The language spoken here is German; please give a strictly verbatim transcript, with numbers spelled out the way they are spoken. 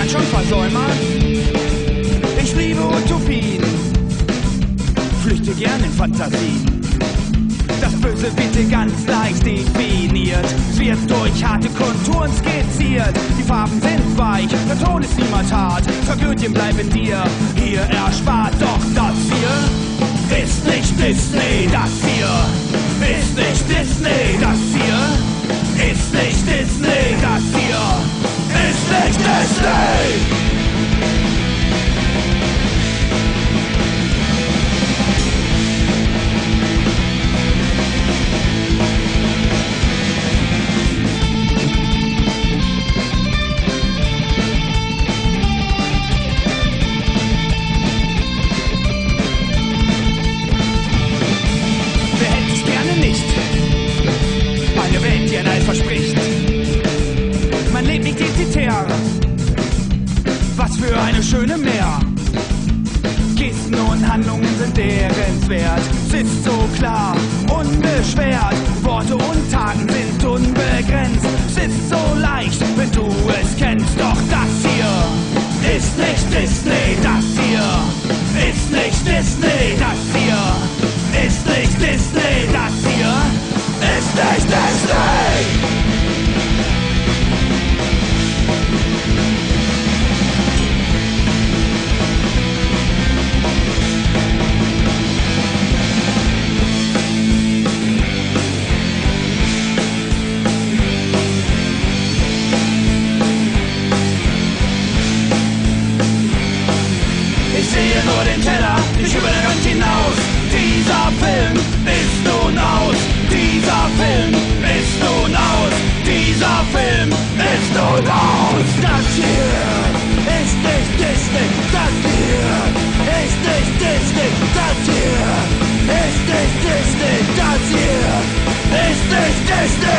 man schon versäumern? Ich liebe Utopien, flüchte gern in Fantasien. Das Böse wird ganz leicht definiert, es wird durch harte Konturen skizziert. Die Farben sind weich, der Ton ist niemals hart, Tragödien bleiben dir hier erspart. Doch das hier ist nicht Disney, das hier ist nicht Disney, das hier ist nicht Disney, das hier ist nicht Disney. Verspricht. Man lebt nicht defizitär. Was für eine schöne Mehr. Gesten und Handlungen sind ehrenswert. Es ist so klar, unbeschwert. Worte und Taten sind unbegrenzt. Es ist so leicht, wenn du es kennst. Doch das hier ist nicht Disney. Das hier ist nicht Disney. Das hier ist nicht Disney. Das hier ist nicht Disney! Ich sehe nur den Teller, nicht über den Rand hinaus. Dieser Film ist nun aus. Dieser Film ist nun aus. Dieser Film ist nun aus. Das hier ist nicht Disney. Das hier ist nicht Disney. Das hier ist nicht Disney. Das hier ist nicht Disney.